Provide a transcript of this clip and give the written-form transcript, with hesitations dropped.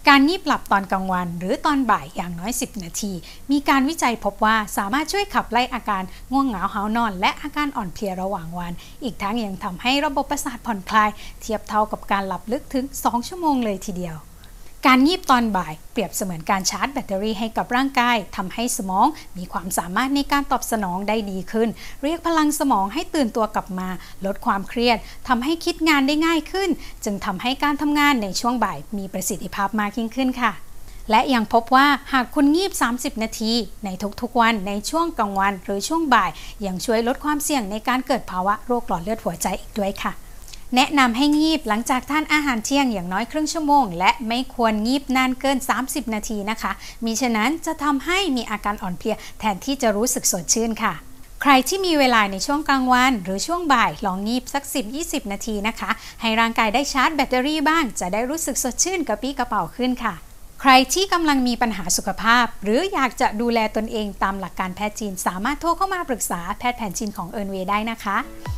การงีบหลับตอนกลางวันหรือตอนบ่ายอย่างน้อย10นาทีมีการวิจัยพบว่าสามารถช่วยขับไล่อาการง่วงเหงาหาวนอนและอาการอ่อนเพลียระหว่างวันอีกทั้งยังทำให้ระบบประสาทผ่อนคลายเทียบเท่ากับการหลับลึกถึง2ชั่วโมงเลยทีเดียวการงีบตอนบ่ายเปรียบเสมือนการชาร์จแบตเตอรี่ให้กับร่างกายทำให้สมองมีความสามารถในการตอบสนองได้ดีขึ้นเรียกพลังสมองให้ตื่นตัวกลับมาลดความเครียดทำให้คิดงานได้ง่ายขึ้นจึงทำให้การทำงานในช่วงบ่ายมีประสิทธิภาพมากยิ่งขึ้นค่ะและยังพบว่าหากคุณงีบ30นาทีในทุกๆวันในช่วงกลางวันหรือช่วงบ่ายยังช่วยลดความเสี่ยงในการเกิดภาวะโรคหลอดเลือดหัวใจอีกด้วยค่ะแนะนำให้งีบหลังจากทานอาหารเที่ยงอย่างน้อยครึ่งชั่วโมงและไม่ควรงีบนานเกิน30นาทีนะคะมิฉะนั้นจะทำให้มีอาการอ่อนเพลียแทนที่จะรู้สึกสดชื่นค่ะใครที่มีเวลาในช่วงกลางวันหรือช่วงบ่ายลองงีบสัก10-20นาทีนะคะให้ร่างกายได้ชาร์จแบตเตอรี่บ้างจะได้รู้สึกสดชื่นกระปรี้กระเป๋าขึ้นค่ะใครที่กำลังมีปัญหาสุขภาพหรืออยากจะดูแลตนเองตามหลักการแพทย์จีนสามารถโทรเข้ามาปรึกษาแพทย์แผนจีนของเอิร์นเวย์ได้นะคะ